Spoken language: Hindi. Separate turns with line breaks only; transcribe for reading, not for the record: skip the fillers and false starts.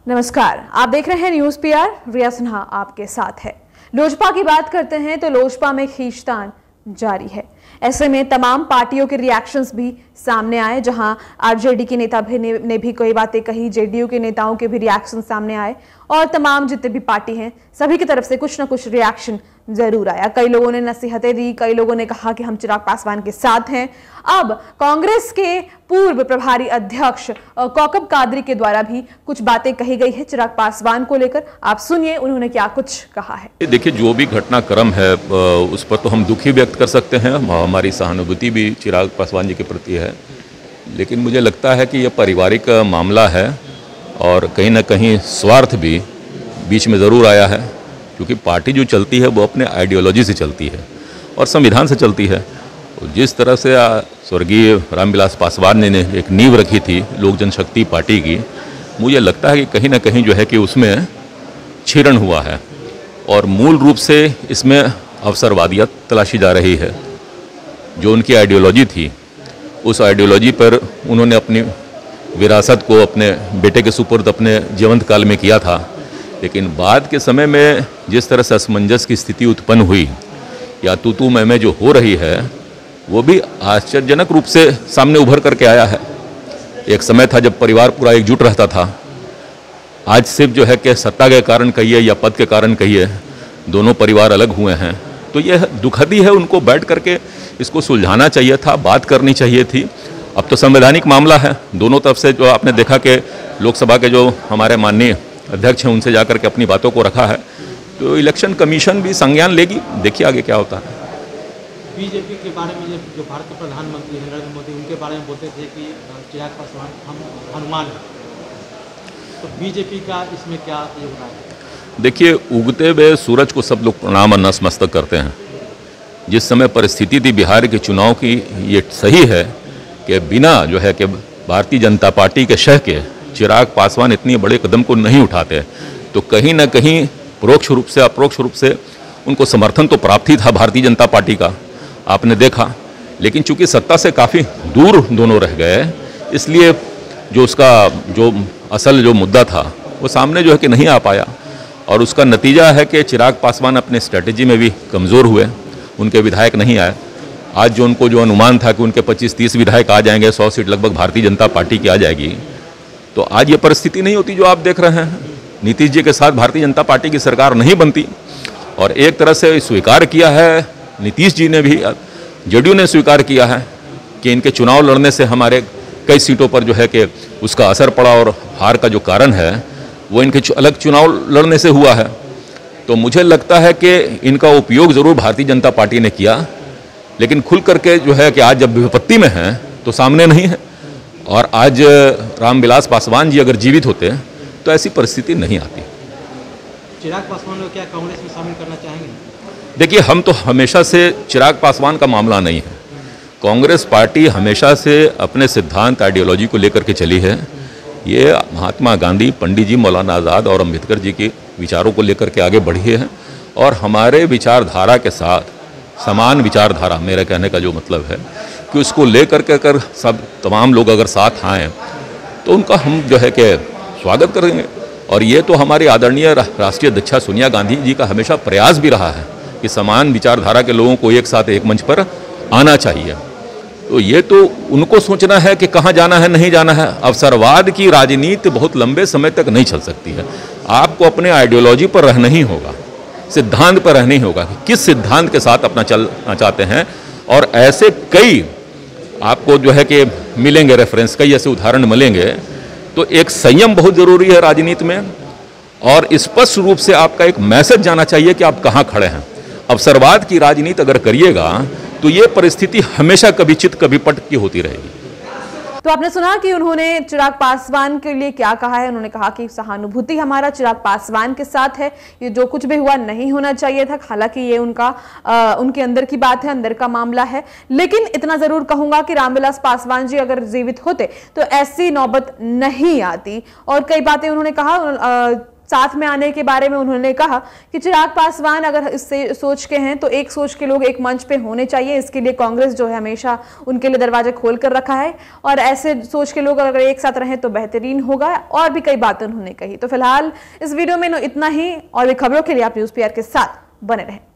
नमस्कार, आप देख रहे हैं न्यूज पीआर। रिया सिन्हा आपके साथ है। लोजपा की बात करते हैं तो लोजपा में खींचतान जारी है। ऐसे में तमाम पार्टियों के रिएक्शंस भी सामने आए, जहां आरजेडी के नेता भी ने भी कई बातें कही, जेडीयू के नेताओं के भी रिएक्शन सामने आए और तमाम जितने भी पार्टी हैं सभी की तरफ से कुछ ना कुछ रिएक्शन जरूर आया। कई लोगों ने नसीहतें दी, कई लोगों ने कहा कि हम चिराग पासवान के साथ हैं। अब कांग्रेस के पूर्व प्रभारी अध्यक्ष कौकब कादरी के द्वारा भी कुछ बातें कही गई है चिराग पासवान को लेकर। आप सुनिए उन्होंने क्या कुछ कहा है।
देखिए, जो भी घटनाक्रम है उस पर तो हम दुख ही व्यक्त कर सकते हैं, हमारी सहानुभूति भी चिराग पासवान जी के प्रति है, लेकिन मुझे लगता है कि यह पारिवारिक मामला है और कहीं ना कहीं स्वार्थ भी बीच में ज़रूर आया है, क्योंकि पार्टी जो चलती है वो अपने आइडियोलॉजी से चलती है और संविधान से चलती है। जिस तरह से स्वर्गीय रामविलास पासवान ने एक नींव रखी थी लोक जनशक्ति पार्टी की, मुझे लगता है कि कहीं ना कहीं जो है कि उसमें क्षीण हुआ है और मूल रूप से इसमें अवसरवादियत तलाशी जा रही है। जो उनकी आइडियोलॉजी थी, उस आइडियोलॉजी पर उन्होंने अपनी विरासत को अपने बेटे के सुपुर्द अपने जीवंत काल में किया था, लेकिन बाद के समय में जिस तरह से असमंजस की स्थिति उत्पन्न हुई या तू मैं जो हो रही है, वो भी आश्चर्यजनक रूप से सामने उभर करके आया है। एक समय था जब परिवार पूरा एकजुट रहता था, आज सिर्फ जो है कि सत्ता के कारण कहिए या पद के कारण कहिए, दोनों परिवार अलग हुए हैं। तो यह दुखद ही है, उनको बैठ करके इसको सुलझाना चाहिए था, बात करनी चाहिए थी। अब तो संवैधानिक मामला है, दोनों तरफ से जो आपने देखा कि लोकसभा के जो हमारे माननीय अध्यक्ष हैं उनसे जाकर के अपनी बातों को रखा है, तो इलेक्शन कमीशन भी संज्ञान लेगी, देखिए आगे क्या होता है।
बीजेपी के बारे में जो भारत के प्रधानमंत्री नरेंद्र मोदी उनके बारे में बोलते थे कि चिराग पासवान हम हनुमान हैं, तो बीजेपी का इसमें क्या योगदान है?
देखिए, उगते हुए सूरज को सब लोग प्रणाम और नतमस्तक करते हैं। जिस समय परिस्थिति थी बिहार के चुनाव की, ये सही है कि बिना जो है कि भारतीय जनता पार्टी के शह के चिराग पासवान इतनी बड़े कदम को नहीं उठाते, तो कहीं ना कहीं परोक्ष रूप से अपरोक्ष रूप से उनको समर्थन तो प्राप्त ही था भारतीय जनता पार्टी का, आपने देखा। लेकिन चूंकि सत्ता से काफ़ी दूर दोनों रह गए, इसलिए जो उसका जो असल जो मुद्दा था वो सामने जो है कि नहीं आ पाया, और उसका नतीजा है कि चिराग पासवान अपने स्ट्रेटेजी में भी कमज़ोर हुए, उनके विधायक नहीं आए। आज जो उनको जो अनुमान था कि उनके 25-30 विधायक आ जाएंगे, 100 सीट लगभग भारतीय जनता पार्टी की आ जाएगी, तो आज ये परिस्थिति नहीं होती जो आप देख रहे हैं। नीतीश जी के साथ भारतीय जनता पार्टी की सरकार नहीं बनती, और एक तरह से स्वीकार किया है नीतीश जी ने भी, जेडीयू ने स्वीकार किया है कि इनके चुनाव लड़ने से हमारे कई सीटों पर जो है कि उसका असर पड़ा, और हार का जो कारण है वो इनके अलग चुनाव लड़ने से हुआ है। तो मुझे लगता है कि इनका उपयोग ज़रूर भारतीय जनता पार्टी ने किया, लेकिन खुल करके जो है कि आज जब विपत्ति में हैं तो सामने नहीं है। और आज रामविलास पासवान जी अगर जीवित होते तो ऐसी परिस्थिति नहीं आती।
चिराग पासवान को क्या कांग्रेस में शामिल करना चाहेंगे?
देखिए, हम तो हमेशा से चिराग पासवान का मामला नहीं है। कांग्रेस पार्टी हमेशा से अपने सिद्धांत आइडियोलॉजी को लेकर के चली है। ये महात्मा गांधी, पंडित जी, मौलाना आज़ाद और अम्बेडकर जी के विचारों को लेकर के आगे बढ़ी है, और हमारे विचारधारा के साथ समान विचारधारा, मेरा कहने का जो मतलब है कि उसको लेकर के अगर सब तमाम लोग अगर साथ आएँ तो उनका हम जो है कि स्वागत करेंगे। और ये तो हमारी आदरणीय राष्ट्रीय अध्यक्षा सोनिया गांधी जी का हमेशा प्रयास भी रहा है कि समान विचारधारा के लोगों को एक साथ एक मंच पर आना चाहिए। तो ये तो उनको सोचना है कि कहाँ जाना है, नहीं जाना है। अवसरवाद की राजनीति बहुत लंबे समय तक नहीं चल सकती है। आपको अपने आइडियोलॉजी पर रहना ही होगा, सिद्धांत पर रहना ही होगा कि किस सिद्धांत के साथ अपना चलना चाहते हैं। और ऐसे कई आपको जो है कि मिलेंगे रेफरेंस, कई ऐसे उदाहरण मिलेंगे। तो एक संयम बहुत ज़रूरी है राजनीति में, और स्पष्ट रूप से आपका एक मैसेज जाना चाहिए कि आप कहाँ खड़े हैं। अवसरवाद की राजनीति अगर करिएगा तो ये परिस्थिति हमेशा कभी चित कभी पट की होती रहेगी।
तो आपने सुना कि उन्होंने चिराग पासवान के लिए क्या कहा है। उन्होंने कहा कि सहानुभूति हमारा चिराग पासवान के साथ है, ये जो कुछ भी हुआ नहीं होना चाहिए था। हालांकि ये उनके अंदर की बात है, अंदर का मामला है, लेकिन इतना जरूर कहूंगा कि रामविलास पासवान जी अगर जीवित होते तो ऐसी नौबत नहीं आती। और कई बातें उन्होंने कहा, साथ में आने के बारे में उन्होंने कहा कि चिराग पासवान अगर इससे सोच के हैं तो एक सोच के लोग एक मंच पे होने चाहिए। इसके लिए कांग्रेस जो है हमेशा उनके लिए दरवाजे खोल कर रखा है और ऐसे सोच के लोग अगर एक साथ रहें तो बेहतरीन होगा। और भी कई बातें उन्होंने कही। तो फिलहाल इस वीडियो में इतना ही, और भी खबरों के लिए आप न्यूज़ PR के साथ बने रहें।